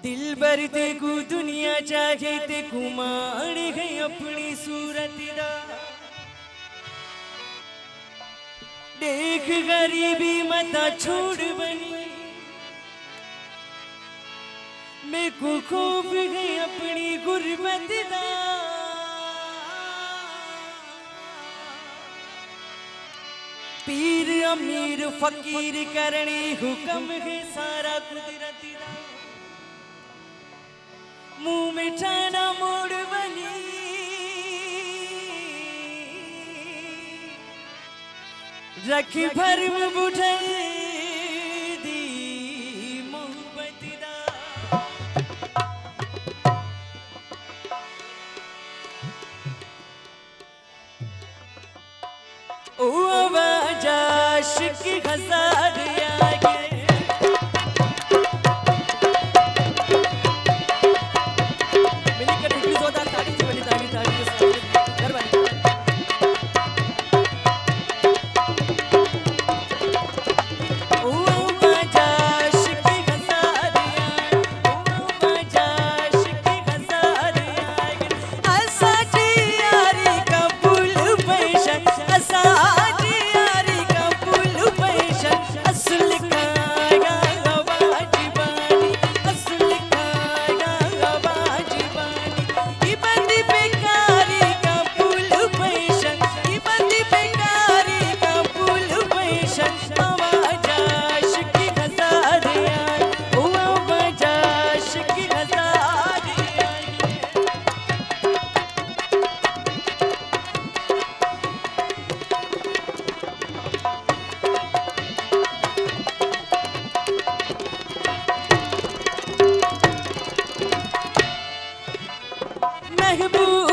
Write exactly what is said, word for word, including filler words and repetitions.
दिल भर ते को दुनिया चाहे ते कुमार गई अपनी सूरत दा देख गरीबी मता छोड़ बनी मैं को खूब गई अपनी गुरबत दा पीर अमीर फकीर करनी हुक्म है सारा कुदरत दा मुंह मिठाना मोड़ बनी रखी भरम बुझाई दी मोहब्बत दा ओ आवाज आशिक हजार आगे महबूब